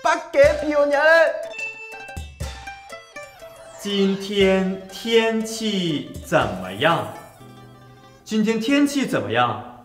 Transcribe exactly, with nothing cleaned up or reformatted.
밖에 비 오냐? 今天天气怎么样？今天天气怎么样？